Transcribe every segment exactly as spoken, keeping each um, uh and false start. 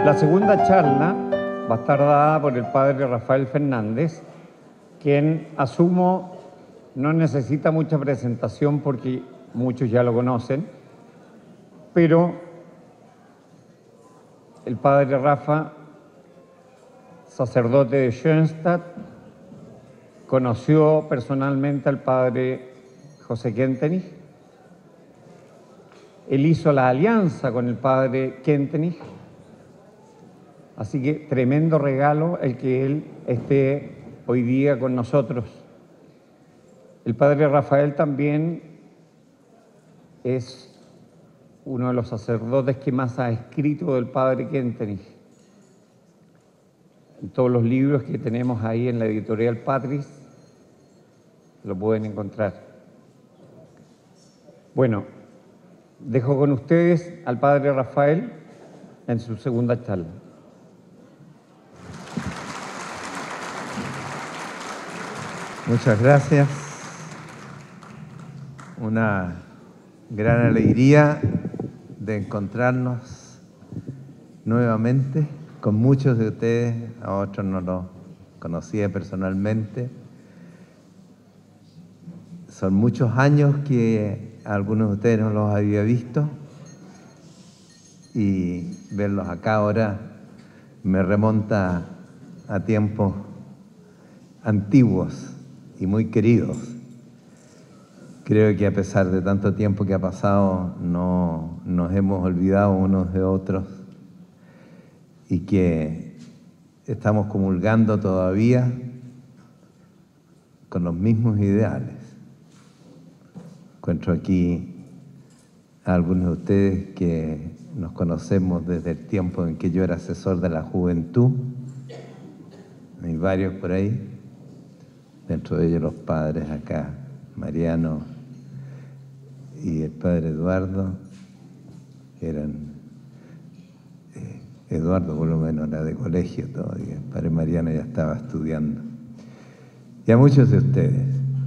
La segunda charla va a estar dada por el padre Rafael Fernández, quien, asumo, no necesita mucha presentación porque muchos ya lo conocen, pero el padre Rafa, sacerdote de Schoenstatt, conoció personalmente al padre José Kentenich. Él hizo la alianza con el padre Kentenich, así que tremendo regalo el que él esté hoy día con nosotros. El padre Rafael también es uno de los sacerdotes que más ha escrito del padre Kentenich. En todos los libros que tenemos ahí en la editorial Patris lo pueden encontrar. Bueno, dejo con ustedes al padre Rafael en su segunda charla. Muchas gracias. Una gran alegría de encontrarnos nuevamente con muchos de ustedes. A otros no los conocía personalmente. Son muchos años que a algunos de ustedes no los había visto y verlos acá ahora me remonta a tiempos antiguos y muy queridos. Creo que a pesar de tanto tiempo que ha pasado, no nos hemos olvidado unos de otros y que estamos comulgando todavía con los mismos ideales. Encuentro aquí a algunos de ustedes que nos conocemos desde el tiempo en que yo era asesor de la juventud. Hay varios por ahí. Dentro de ellos los padres acá, Mariano y el padre Eduardo, eran, eh, Eduardo por lo menos era de colegio todavía, el padre Mariano ya estaba estudiando. Y a muchos de ustedes.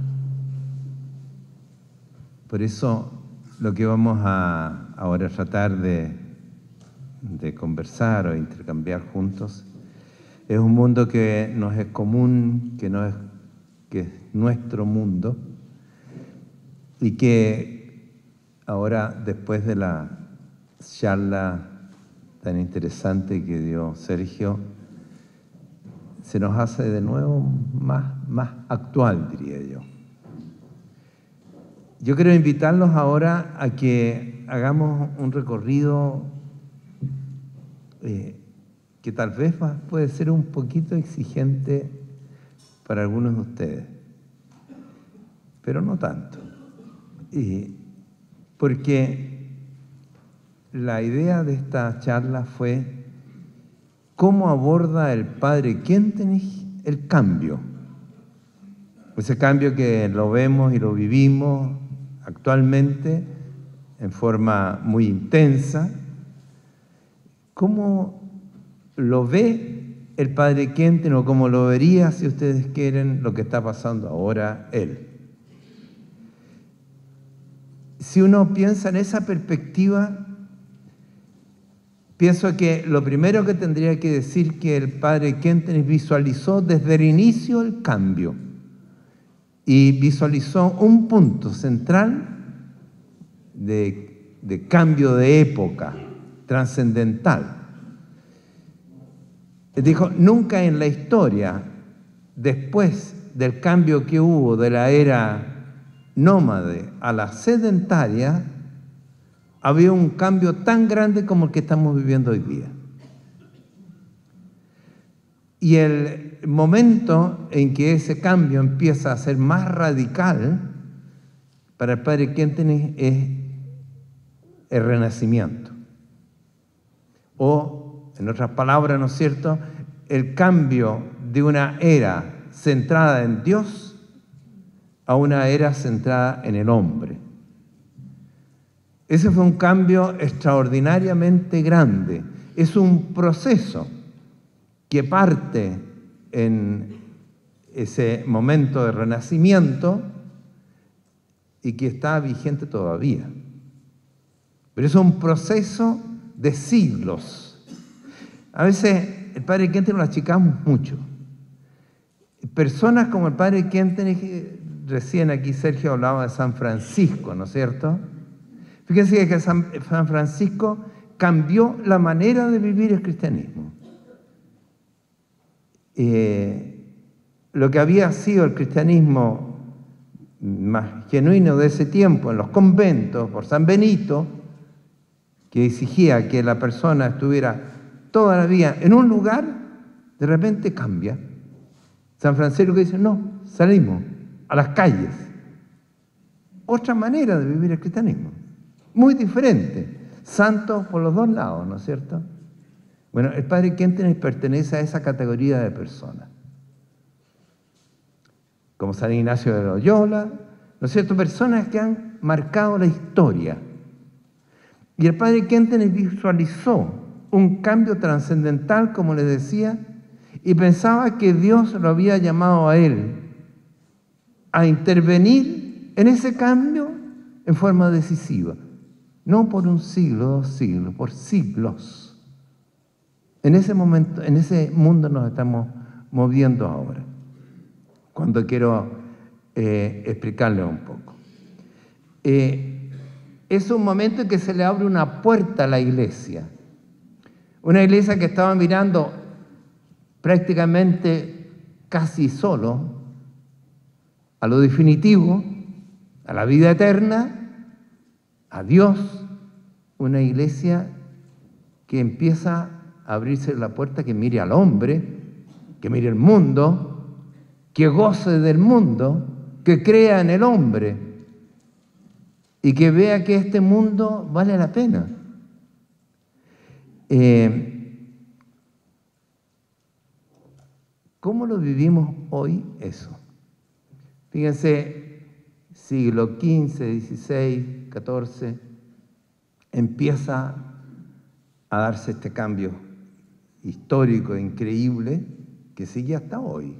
Por eso lo que vamos a ahora tratar de, de conversar o intercambiar juntos es un mundo que nos es común, que no es que es nuestro mundo, y que ahora, después de la charla tan interesante que dio Sergio, se nos hace de nuevo más, más actual, diría yo. Yo quiero invitarlos ahora a que hagamos un recorrido eh, que tal vez va, puede ser un poquito exigente para algunos de ustedes, pero no tanto. Y porque la idea de esta charla fue cómo aborda el padre Kentenich el cambio. Ese cambio que lo vemos y lo vivimos actualmente en forma muy intensa. ¿Cómo lo ve el padre Kentenich, o como lo vería, si ustedes quieren, lo que está pasando ahora él? Si uno piensa en esa perspectiva, pienso que lo primero que tendría que decir que el padre Kentenich visualizó desde el inicio el cambio y visualizó un punto central de, de cambio de época trascendental. Dijo, nunca en la historia, después del cambio que hubo de la era nómade a la sedentaria, había un cambio tan grande como el que estamos viviendo hoy día. Y el momento en que ese cambio empieza a ser más radical para el padre Kentenich es el Renacimiento. O, en otras palabras, ¿no es cierto?, el cambio de una era centrada en Dios a una era centrada en el hombre. Ese fue un cambio extraordinariamente grande. Es un proceso que parte en ese momento de renacimiento y que está vigente todavía. Pero es un proceso de siglos. A veces el padre Kentenich lo achicamos mucho. Personas como el padre Kentenich, recién aquí Sergio hablaba de San Francisco, ¿no es cierto? Fíjense que San, San Francisco cambió la manera de vivir el cristianismo. Eh, lo que había sido el cristianismo más genuino de ese tiempo en los conventos por San Benito, que exigía que la persona estuviera toda la vida en un lugar, de repente cambia. San Francisco dice, no, salimos a las calles. Otra manera de vivir el cristianismo, muy diferente. Santos por los dos lados, ¿no es cierto? Bueno, el padre Kentenich pertenece a esa categoría de personas. Como San Ignacio de Loyola, ¿no es cierto? Personas que han marcado la historia. Y el padre Kentenich visualizó un cambio trascendental, como les decía, y pensaba que Dios lo había llamado a él a intervenir en ese cambio en forma decisiva. No por un siglo, dos siglos, por siglos. En ese momento, en ese mundo nos estamos moviendo ahora. Cuando quiero eh, explicarles un poco. Eh, es un momento en que se le abre una puerta a la iglesia. Una iglesia que estaba mirando prácticamente casi solo a lo definitivo, a la vida eterna, a Dios. Una iglesia que empieza a abrirse la puerta, que mire al hombre, que mire el mundo, que goce del mundo, que crea en el hombre y que vea que este mundo vale la pena. Eh, ¿Cómo lo vivimos hoy eso? Fíjense, siglo quince, dieciséis, catorce, empieza a darse este cambio histórico increíble que sigue hasta hoy.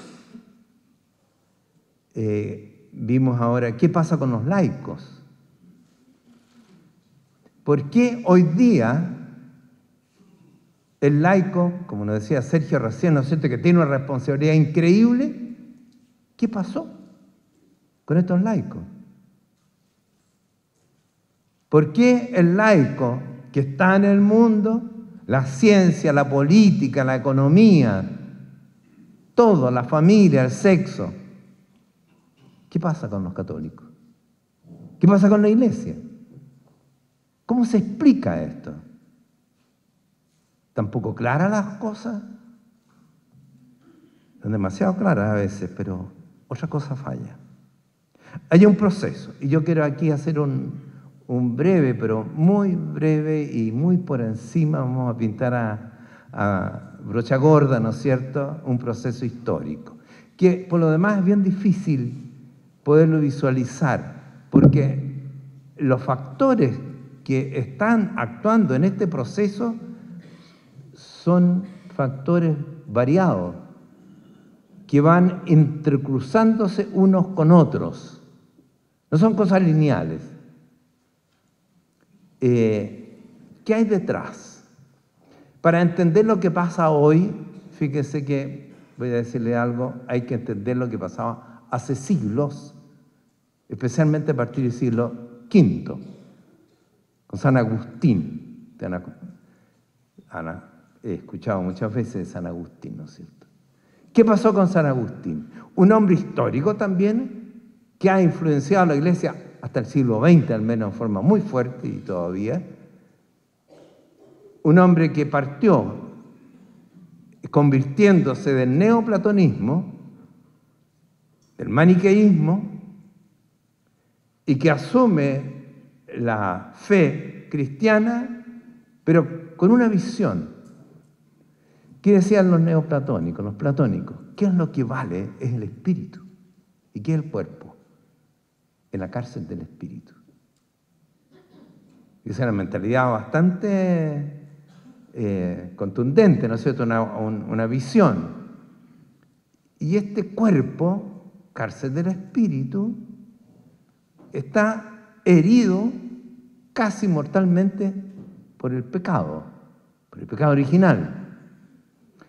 Eh, vimos ahora qué pasa con los laicos. ¿Por qué hoy día el laico, como nos decía Sergio recién, ¿no es cierto?, que tiene una responsabilidad increíble? ¿Qué pasó con estos laicos? ¿Por qué el laico que está en el mundo, la ciencia, la política, la economía, todo, la familia, el sexo, qué pasa con los católicos? ¿Qué pasa con la iglesia? ¿Cómo se explica esto? ¿Tampoco claras las cosas? Son demasiado claras a veces, pero otra cosa falla. Hay un proceso, y yo quiero aquí hacer un, un breve, pero muy breve y muy por encima, vamos a pintar a, a brocha gorda, ¿no es cierto?, un proceso histórico, que por lo demás es bien difícil poderlo visualizar, porque los factores que están actuando en este proceso son factores variados, que van entrecruzándose unos con otros. No son cosas lineales. Eh, ¿Qué hay detrás? Para entender lo que pasa hoy, fíjese que, voy a decirle algo, hay que entender lo que pasaba hace siglos, especialmente a partir del siglo quinto, con San Agustín. Ana, Ana, he escuchado muchas veces de San Agustín, ¿no es cierto? ¿Qué pasó con San Agustín? Un hombre histórico también, que ha influenciado a la iglesia hasta el siglo veinte, al menos en forma muy fuerte y todavía. Un hombre que partió convirtiéndose del neoplatonismo, del maniqueísmo, y que asume la fe cristiana, pero con una visión. ¿Qué decían los neoplatónicos, los platónicos? ¿Qué es lo que vale? Es el espíritu. ¿Y qué es el cuerpo? En la cárcel del espíritu. Y esa es una mentalidad bastante eh, contundente, ¿no es cierto? Una, un, una visión. Y este cuerpo, cárcel del espíritu, está herido casi mortalmente por el pecado, por el pecado original.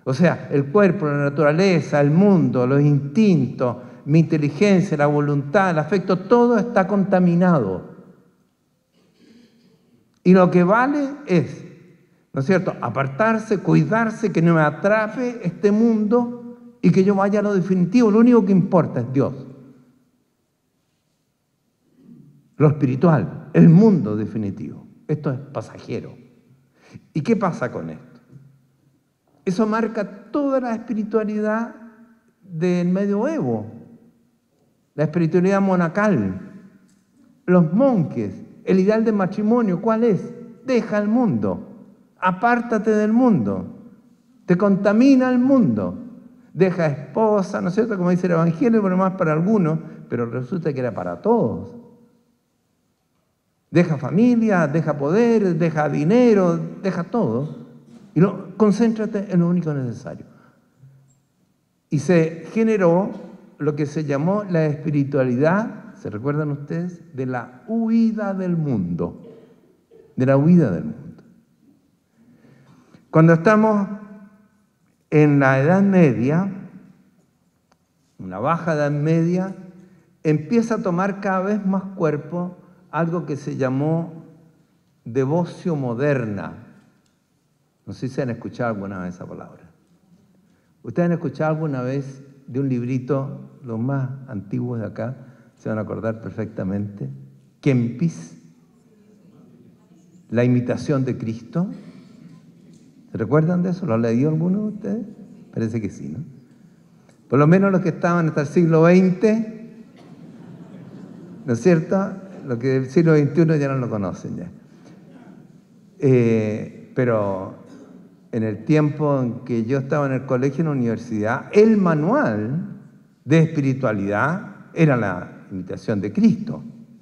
O sea, el cuerpo, la naturaleza, el mundo, los instintos, mi inteligencia, la voluntad, el afecto, todo está contaminado. Y lo que vale es, ¿no es cierto?, apartarse, cuidarse, que no me atrape este mundo y que yo vaya a lo definitivo. Lo único que importa es Dios. Lo espiritual, el mundo definitivo. Esto es pasajero. ¿Y qué pasa con esto? Eso marca toda la espiritualidad del medioevo, la espiritualidad monacal, los monjes, el ideal de matrimonio. ¿Cuál es? Deja el mundo, apártate del mundo, te contamina el mundo, deja esposa, ¿no es cierto? Como dice el Evangelio, pero más para algunos, pero resulta que era para todos. Deja familia, deja poder, deja dinero, deja todo. Y lo, concéntrate en lo único necesario. Y se generó lo que se llamó la espiritualidad, ¿se recuerdan ustedes? De la huida del mundo. De la huida del mundo. Cuando estamos en la Edad Media, en la Baja Edad Media, empieza a tomar cada vez más cuerpo algo que se llamó devocio moderna. No sé si han escuchado alguna vez esa palabra. ¿Ustedes han escuchado alguna vez de un librito, los más antiguos de acá, se van a acordar perfectamente? Kempis, La imitación de Cristo. ¿Se recuerdan de eso? ¿Lo han leído alguno de ustedes? Parece que sí, ¿no? Por lo menos los que estaban hasta el siglo veinte, ¿no es cierto? Los que del siglo veintiuno ya no lo conocen ya. Eh, pero en el tiempo en que yo estaba en el colegio, en la universidad, el manual de espiritualidad era la imitación de Cristo.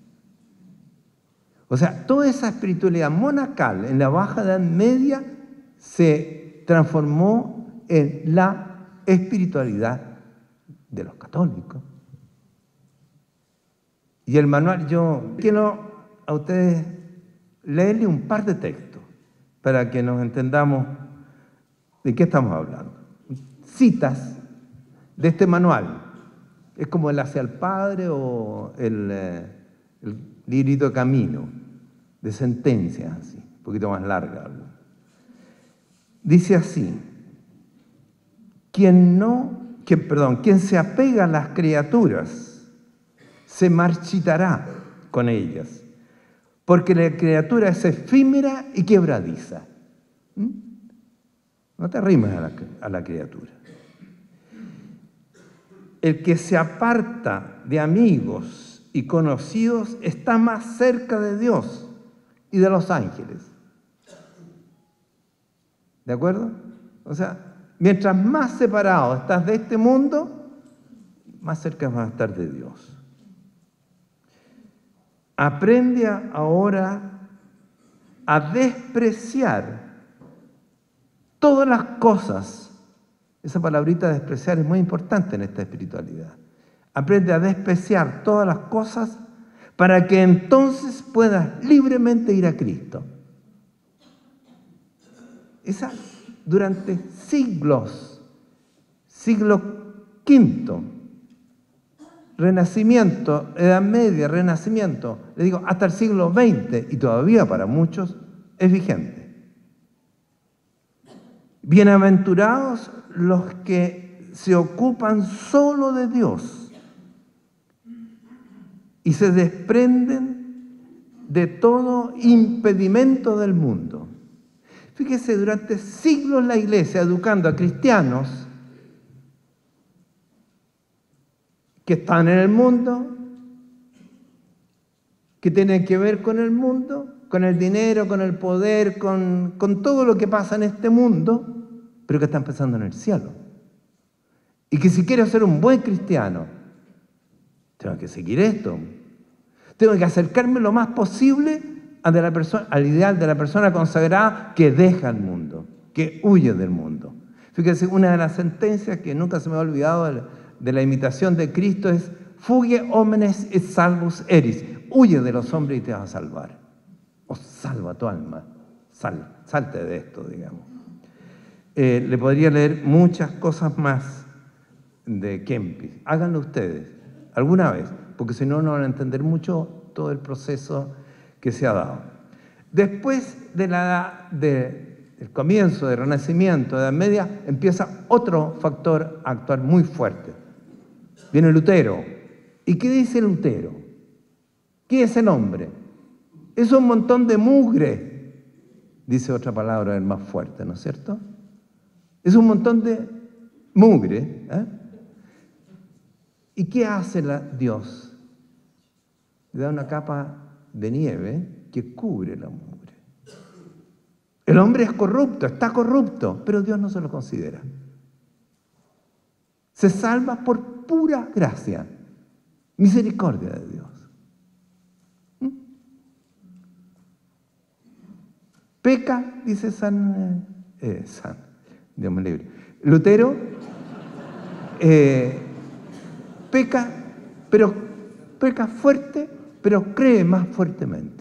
O sea, toda esa espiritualidad monacal en la Baja Edad Media se transformó en la espiritualidad de los católicos. Y el manual, yo quiero a ustedes leerle un par de textos para que nos entendamos de qué estamos hablando. Citas de este manual. Es como el Hacia el Padre o el, eh, el librito Camino, de sentencias, así, un poquito más larga. Dice así: quien no, quien, perdón, quien se apega a las criaturas se marchitará con ellas, porque la criatura es efímera y quebradiza. ¿Mm? No te arrimes a la, a la criatura. El que se aparta de amigos y conocidos está más cerca de Dios y de los ángeles. ¿De acuerdo? O sea, mientras más separado estás de este mundo, más cerca vas a estar de Dios. Aprende ahora a despreciar todas las cosas. Esa palabrita despreciar es muy importante en esta espiritualidad. Aprende a despreciar todas las cosas para que entonces puedas libremente ir a Cristo. Esa durante siglos, siglo quinto, Renacimiento, Edad Media, Renacimiento, le digo, hasta el siglo veinte, y todavía para muchos es vigente. Bienaventurados los que se ocupan solo de Dios y se desprenden de todo impedimento del mundo. Fíjese, durante siglos la Iglesia educando a cristianos que están en el mundo, que tienen que ver con el mundo, con el dinero, con el poder, con, con todo lo que pasa en este mundo, pero que están pensando en el cielo. Y que si quiero ser un buen cristiano, tengo que seguir esto. Tengo que acercarme lo más posible a de la persona, al ideal de la persona consagrada que deja el mundo, que huye del mundo. Fíjense, una de las sentencias que nunca se me ha olvidado de, de la imitación de Cristo es: fuge homines et salvus eris. Huye de los hombres y te vas a salvar. O salva tu alma. Sal, salte de esto, digamos. Eh, le podría leer muchas cosas más de Kempis. Háganlo ustedes, alguna vez, porque si no, no van a entender mucho todo el proceso que se ha dado. Después de la, de, del comienzo del Renacimiento, de la Edad Media, empieza otro factor a actuar muy fuerte. Viene Lutero. ¿Y qué dice Lutero? ¿Qué es el hombre? Es un montón de mugre, dice otra palabra el más fuerte, ¿no es cierto? Es un montón de mugre. ¿eh? ¿Y qué hace la, Dios? Le da una capa de nieve que cubre la mugre. El hombre es corrupto, está corrupto, pero Dios no se lo considera. Se salva por pura gracia, misericordia de Dios. ¿Mm? Peca, dice San... Eh, San Dios me libre. Lutero eh, peca, pero peca fuerte, pero cree más fuertemente.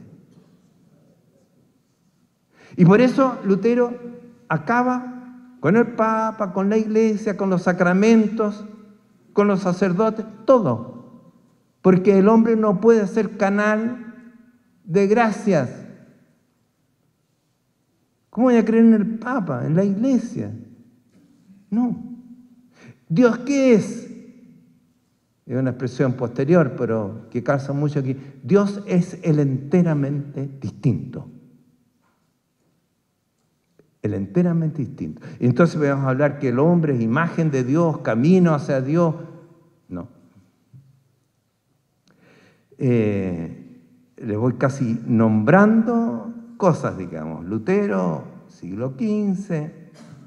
Y por eso Lutero acaba con el Papa, con la Iglesia, con los sacramentos, con los sacerdotes, todo. Porque el hombre no puede ser canal de gracias. ¿Cómo voy a creer en el Papa, en la Iglesia? No. ¿Dios qué es? Es una expresión posterior, pero que calza mucho aquí. Dios es el enteramente distinto. El enteramente distinto. Y entonces vamos a hablar que el hombre es imagen de Dios, camino hacia Dios. No. Eh, le voy casi nombrando cosas, digamos. Lutero, siglo quince.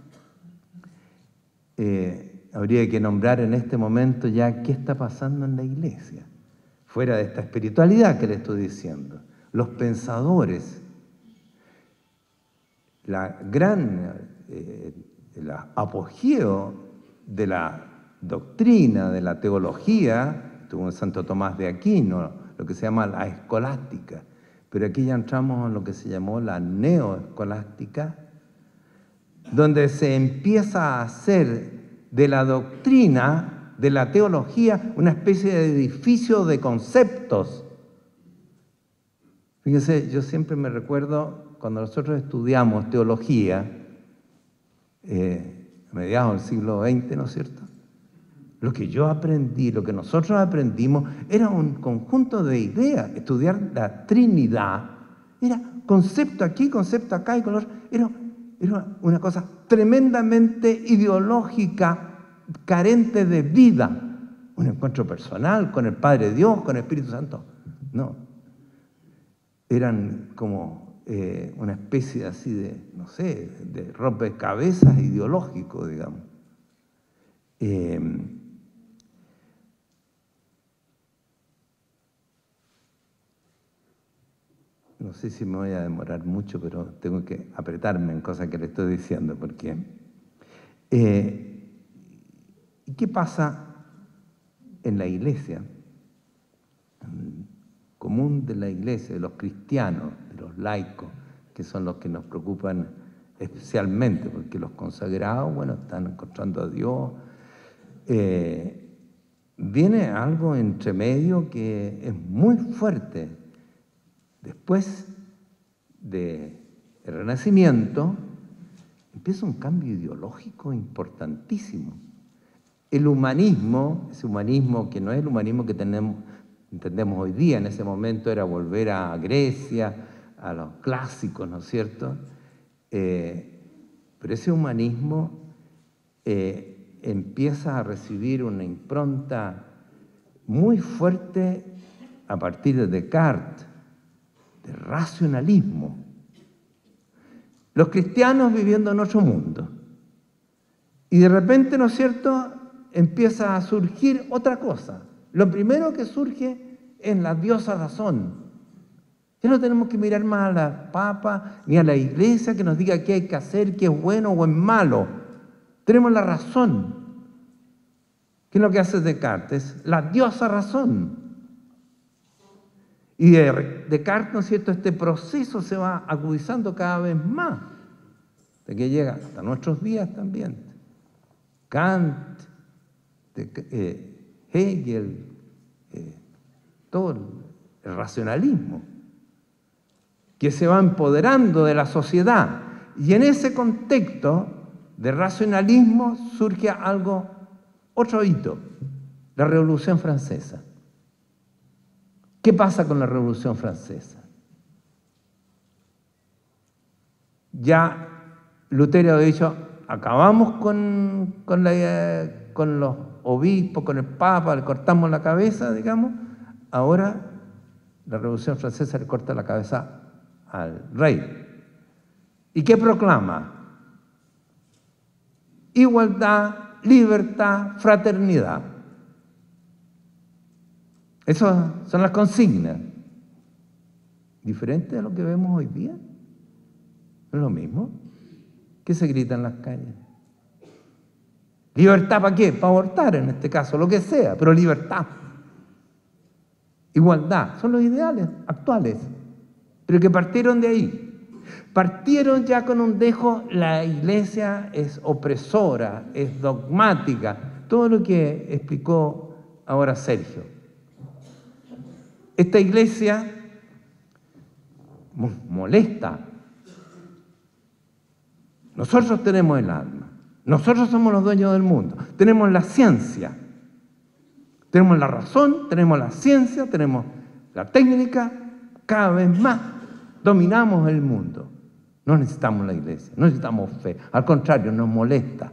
Eh, habría que nombrar en este momento ya qué está pasando en la Iglesia, fuera de esta espiritualidad que le estoy diciendo. Los pensadores, la gran eh, el apogeo de la doctrina, de la teología, tuvo un Santo Tomás de Aquino, lo que se llama la escolástica, pero aquí ya entramos en lo que se llamó la neoescolástica, donde se empieza a hacer de la doctrina, de la teología, una especie de edificio de conceptos. Fíjense, yo siempre me recuerdo cuando nosotros estudiamos teología, eh, a mediados del siglo veinte, ¿no es cierto? Lo que yo aprendí, lo que nosotros aprendimos, era un conjunto de ideas. Estudiar la Trinidad era concepto aquí, concepto acá y color. Era, era una cosa tremendamente ideológica, carente de vida. Un encuentro personal con el Padre Dios, con el Espíritu Santo. No. Eran como eh, una especie así de, no sé, de rompecabezas ideológico, digamos. Eh, No sé si me voy a demorar mucho, pero tengo que apretarme en cosas que le estoy diciendo, porque... Eh, ¿y qué pasa en la Iglesia? En común de la Iglesia, de los cristianos, de los laicos, que son los que nos preocupan especialmente, porque los consagrados, bueno, están encontrando a Dios. Eh, viene algo entre medio que es muy fuerte. Después del Renacimiento, empieza un cambio ideológico importantísimo. El humanismo, ese humanismo que no es el humanismo que tenemos, entendemos hoy día, en ese momento era volver a Grecia, a los clásicos, ¿no es cierto? Eh, pero ese humanismo eh, empieza a recibir una impronta muy fuerte a partir de Descartes, de racionalismo. Los cristianos viviendo en otro mundo. Y de repente, ¿no es cierto?, empieza a surgir otra cosa. Lo primero que surge es la diosa razón. Ya no tenemos que mirar más a la papa ni a la iglesia que nos diga qué hay que hacer, qué es bueno o es malo. Tenemos la razón. ¿Qué es lo que hace Descartes? La diosa razón. Y de Descartes, ¿no es cierto?, este proceso se va agudizando cada vez más. de que llega hasta nuestros días también. Kant, de, eh, Hegel, eh, todo el, el racionalismo, que se va empoderando de la sociedad. Y en ese contexto de racionalismo surge algo, otro hito, la Revolución Francesa. ¿Qué pasa con la Revolución Francesa? Ya Lutero ha dicho, acabamos con, con, la, con los obispos, con el Papa, le cortamos la cabeza, digamos. Ahora la Revolución Francesa le corta la cabeza al rey. ¿Y qué proclama? Igualdad, libertad, fraternidad. Esas son las consignas. Diferente a lo que vemos hoy día. ¿No es lo mismo? ¿Qué se grita en las calles? ¿Libertad para qué? Para abortar en este caso, lo que sea, pero libertad. Igualdad, son los ideales actuales, pero que partieron de ahí. Partieron ya con un dejo, la iglesia es opresora, es dogmática, todo lo que explicó ahora Sergio. Esta iglesia molesta. Nosotros tenemos el alma, nosotros somos los dueños del mundo, tenemos la ciencia, tenemos la razón, tenemos la ciencia, tenemos la técnica, cada vez más dominamos el mundo. No necesitamos la iglesia, no necesitamos fe, al contrario, nos molesta.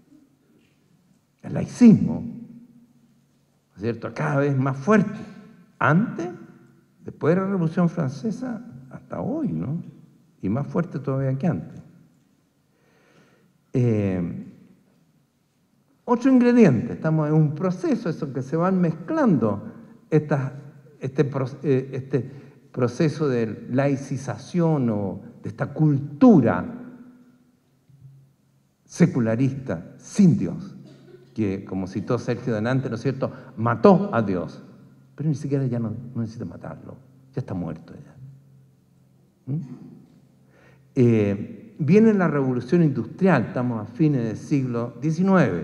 El laicismo, ¿no es cierto?, cada vez más fuerte. Antes, después de la Revolución Francesa, hasta hoy, ¿no? Y más fuerte todavía que antes. Eh, otro ingrediente, estamos en un proceso, eso que se van mezclando estas, este, eh, este proceso de laicización o de esta cultura secularista, sin Dios, que, como citó Sergio delante, ¿no es cierto?, mató a Dios, pero ni siquiera ya no, no necesita matarlo, ya está muerto ya. ¿Mm? Eh, viene la revolución industrial, estamos a fines del siglo diecinueve.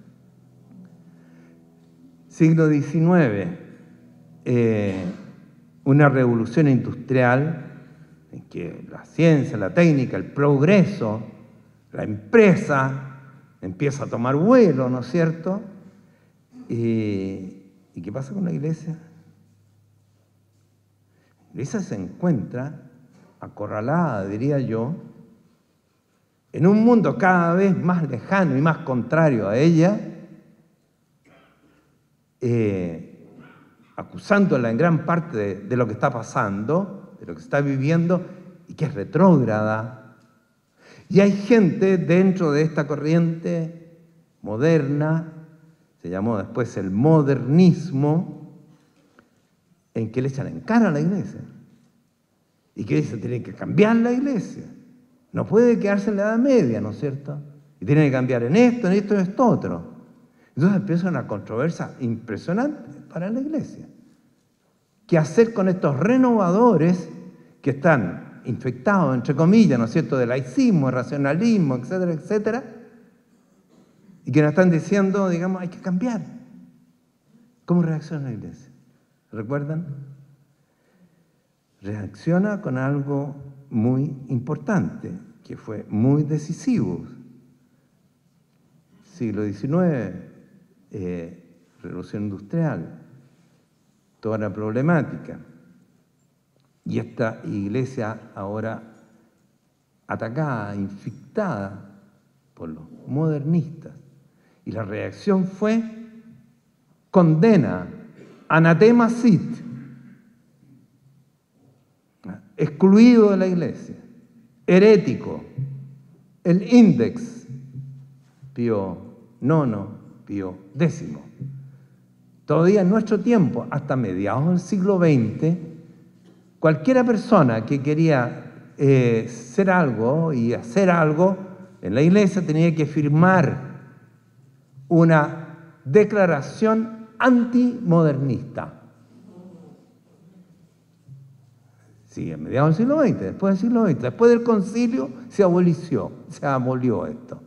Siglo diecinueve, eh, una revolución industrial en que la ciencia, la técnica, el progreso, la empresa empieza a tomar vuelo, ¿no es cierto? Eh, ¿Y qué pasa con la iglesia? La iglesia se encuentra acorralada, diría yo, en un mundo cada vez más lejano y más contrario a ella, eh, acusándola en gran parte de, de lo que está pasando, de lo que está viviendo, y que es retrógrada. Y hay gente dentro de esta corriente moderna, se llamó después el modernismo, en que le echan en cara a la iglesia. Y que dicen, tienen que cambiar la iglesia. No puede quedarse en la Edad Media, ¿no es cierto? Y tiene que cambiar en esto, en esto, en esto otro. Entonces empieza una controversia impresionante para la iglesia. ¿Qué hacer con estos renovadores que están infectados, entre comillas, ¿no es cierto?, de laicismo, de racionalismo, etcétera, etcétera, y que nos están diciendo, digamos, hay que cambiar? ¿Cómo reacciona la iglesia? ¿Recuerdan? Reacciona con algo muy importante, que fue muy decisivo. Siglo diecinueve, eh, revolución industrial, toda la problemática. Y esta iglesia ahora atacada, infectada por los modernistas. Y la reacción fue condena, anatema sit, excluido de la iglesia, herético, el índex, Pío nono, Pío décimo. Todavía en nuestro tiempo, hasta mediados del siglo veinte, cualquiera persona que quería eh, ser algo y hacer algo en la iglesia tenía que firmar una declaración antimodernista. Sí, a mediados del siglo veinte, después del siglo veinte. Después del concilio se abolició, se abolió esto.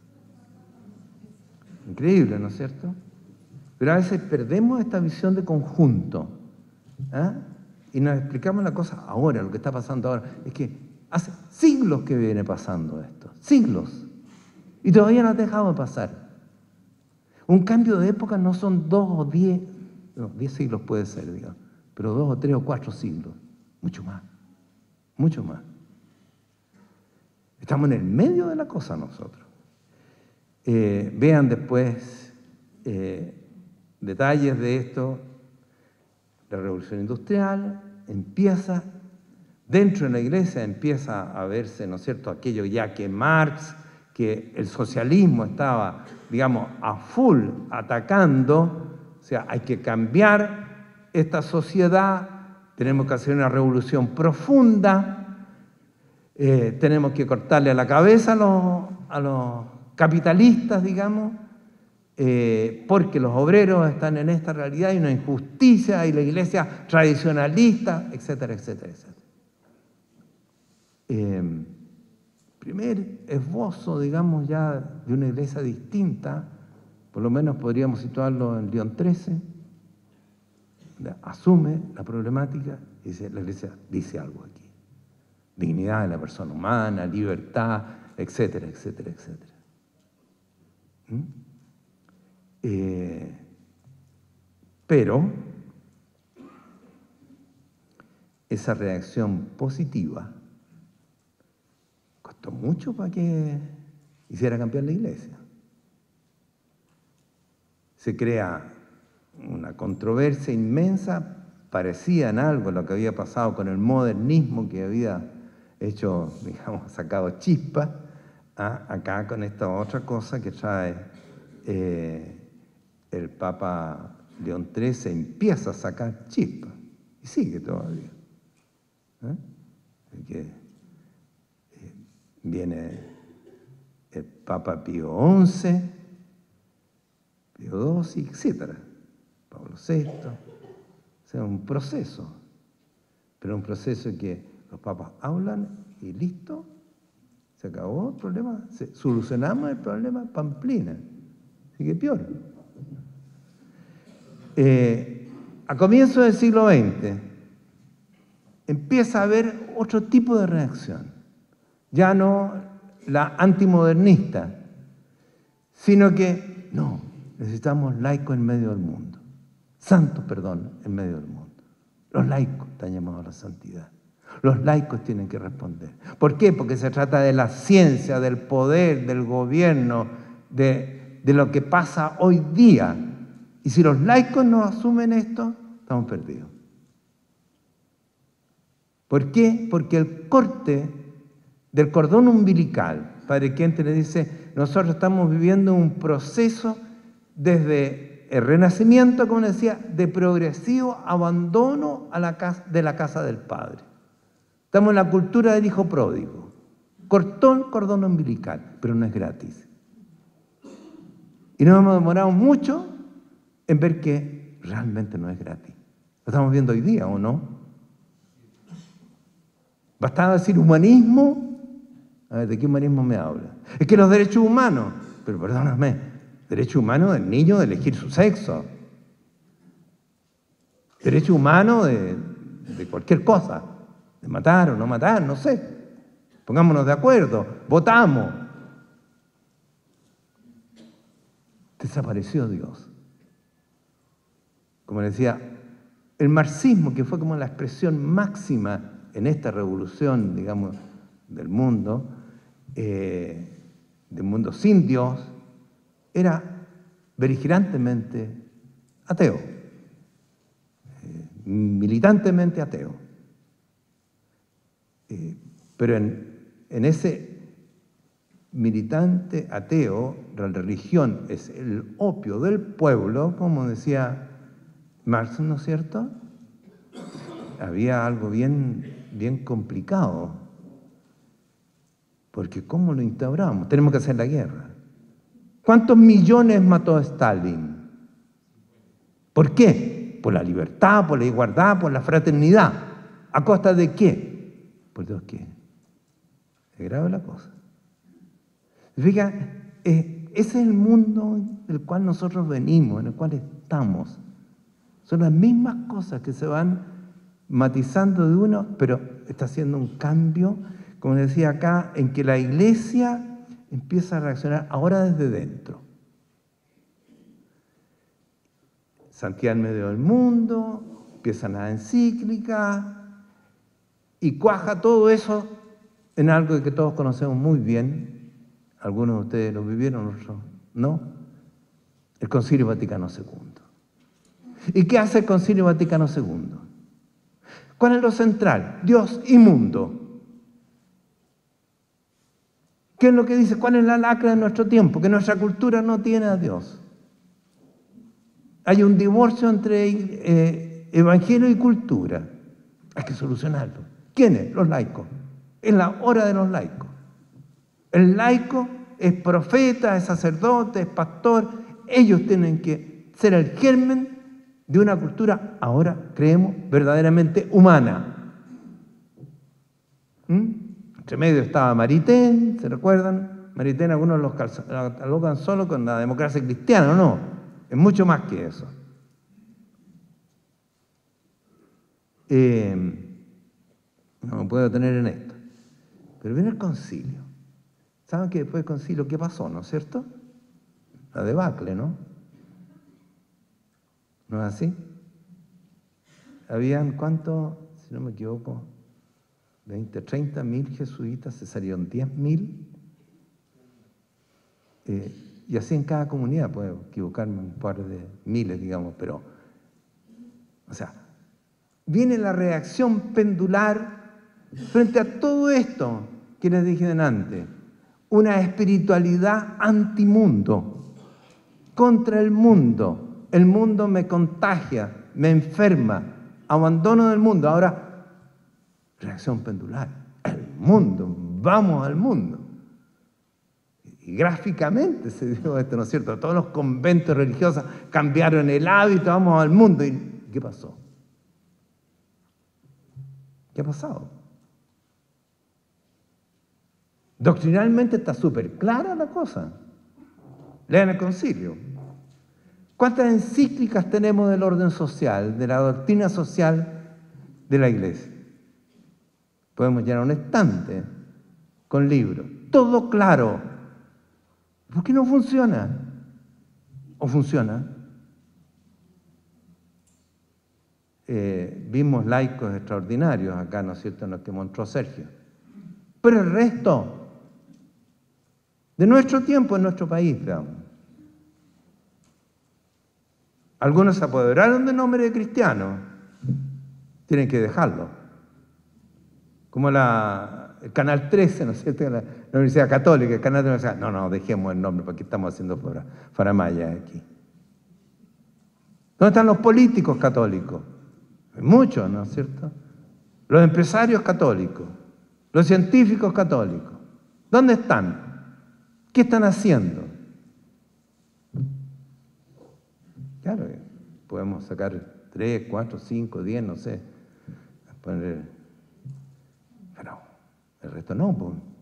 Increíble, ¿no es cierto? Pero a veces perdemos esta visión de conjunto, ¿eh? Y nos explicamos la cosa ahora, lo que está pasando ahora. Es que hace siglos que viene pasando esto, siglos. Y todavía no ha dejado de pasar. Un cambio de época no son dos o diez, no, diez siglos puede ser, digamos, pero dos o tres o cuatro siglos, mucho más, mucho más. Estamos en el medio de la cosa nosotros. Eh, vean después eh, detalles de esto. La revolución industrial empieza, dentro de la iglesia empieza a verse, ¿no es cierto?, aquello ya que Marx, que el socialismo estaba, digamos, a full atacando, o sea, hay que cambiar esta sociedad, tenemos que hacer una revolución profunda, eh, tenemos que cortarle la cabeza a los, a los capitalistas, digamos, eh, porque los obreros están en esta realidad, hay una injusticia, hay la iglesia tradicionalista, etcétera, etcétera, etcétera. Eh, primer esbozo, digamos, ya de una iglesia distinta, por lo menos podríamos situarlo en León trece, asume la problemática y dice, la iglesia dice algo aquí. Dignidad de la persona humana, libertad, etcétera, etcétera, etcétera. ¿Mm? Eh, pero esa reacción positiva costó mucho para que hiciera cambiar la iglesia. Se crea una controversia inmensa, parecía en algo lo que había pasado con el modernismo que había hecho, digamos, sacado chispas, ¿ah? Acá con esta otra cosa que trae eh, el Papa León trece, empieza a sacar chispas y sigue todavía. ¿Eh? Que, eh, viene el Papa Pío once, Pío doce, etcétera. Pablo sexto. O sea, un proceso, pero un proceso que los papas hablan y listo, se acabó el problema, se, solucionamos el problema Pamplina. Así que peor. Eh, a comienzos del siglo veinte empieza a haber otro tipo de reacción, ya no la antimodernista, sino que no, necesitamos laicos en medio del mundo, santos, perdón, en medio del mundo. Los laicos están llamados a la santidad. Los laicos tienen que responder. ¿Por qué? Porque se trata de la ciencia, del poder, del gobierno, de, de lo que pasa hoy día. Y si los laicos no asumen esto, estamos perdidos. ¿Por qué? Porque el corte del cordón umbilical, Padre Quente le dice, nosotros estamos viviendo un proceso desde el Renacimiento, como decía, de progresivo abandono a la casa, de la casa del Padre. Estamos en la cultura del hijo pródigo. Cortó el cordón umbilical, pero no es gratis. Y nos hemos demorado mucho en ver que realmente no es gratis. Lo estamos viendo hoy día, ¿o no? Bastaba decir humanismo. A ver, ¿de qué humanismo me habla? Es que los derechos humanos, pero perdóname, derecho humano del niño de elegir su sexo. Derecho humano de, de cualquier cosa, de matar o no matar, no sé. Pongámonos de acuerdo, votamos. Desapareció Dios. Como decía, el marxismo, que fue como la expresión máxima en esta revolución, digamos, del mundo, eh, del mundo sin Dios, era beligerantemente ateo, eh, militantemente ateo. Eh, pero en, en ese militante ateo, la religión es el opio del pueblo, como decía Marx, ¿no es cierto? Había algo bien, bien complicado, porque ¿cómo lo instauramos? Tenemos que hacer la guerra. ¿Cuántos millones mató Stalin? ¿Por qué? Por la libertad, por la igualdad, por la fraternidad. ¿A costa de qué? Por Dios, ¿qué? Es grave la cosa. Fíjate, eh, ese es el mundo del cual nosotros venimos, en el cual estamos. Son las mismas cosas que se van matizando de uno, pero está haciendo un cambio, como decía acá, en que la iglesia empieza a reaccionar ahora desde dentro. Santiago en medio del mundo, empiezan las encíclicas y cuaja todo eso en algo que todos conocemos muy bien. Algunos de ustedes lo vivieron, otros no. El Concilio Vaticano segundo. ¿Y qué hace el Concilio Vaticano segundo? ¿Cuál es lo central? Dios y mundo. ¿Qué es lo que dice? ¿Cuál es la lacra de nuestro tiempo? Que nuestra cultura no tiene a Dios. Hay un divorcio entre eh, evangelio y cultura. Hay que solucionarlo. ¿Quiénes? Los laicos. Es la hora de los laicos. El laico es profeta, es sacerdote, es pastor. Ellos tienen que ser el germen de una cultura, ahora creemos, verdaderamente humana. ¿Mm? Entre medio estaba Maritain, ¿se recuerdan? Maritain, algunos los catalogan solo con la democracia cristiana, no, es mucho más que eso. Eh, no me puedo detener en esto. Pero viene el concilio. ¿Saben que después del concilio qué pasó, no es cierto? La debacle, ¿no? ¿No es así? Habían, ¿cuántos? Si no me equivoco, veinte, treinta mil jesuitas, se salieron diez mil. Eh, y así en cada comunidad, puedo equivocarme un par de miles, digamos, pero, o sea, viene la reacción pendular frente a todo esto que les dije delante. Una espiritualidad antimundo, contra el mundo. El mundo me contagia, me enferma, abandono del mundo. Ahora, reacción pendular. El mundo, vamos al mundo. Y gráficamente se dio esto, ¿no es cierto? Todos los conventos religiosos cambiaron el hábito, vamos al mundo. ¿Y qué pasó? ¿Qué ha pasado? Doctrinalmente está súper clara la cosa. Lean el concilio. ¿Cuántas encíclicas tenemos del orden social, de la doctrina social de la iglesia? Podemos llenar un estante con libros. Todo claro. ¿Por qué no funciona? ¿O funciona? Eh, vimos laicos extraordinarios acá, ¿no es cierto?, en lo que mostró Sergio. Pero el resto de nuestro tiempo en nuestro país, veamos. Algunos se apoderaron del nombre de cristiano, tienen que dejarlo. Como la, el Canal trece, ¿no es cierto?, la, la Universidad Católica, el Canal de la Universidad. No, no, dejemos el nombre porque estamos haciendo faramaya aquí. ¿Dónde están los políticos católicos? Muchos, ¿no es cierto? Los empresarios católicos, los científicos católicos. ¿Dónde están? ¿Qué están haciendo? Claro, podemos sacar tres, cuatro, cinco, diez, no sé. Poner, pero el resto no, pues.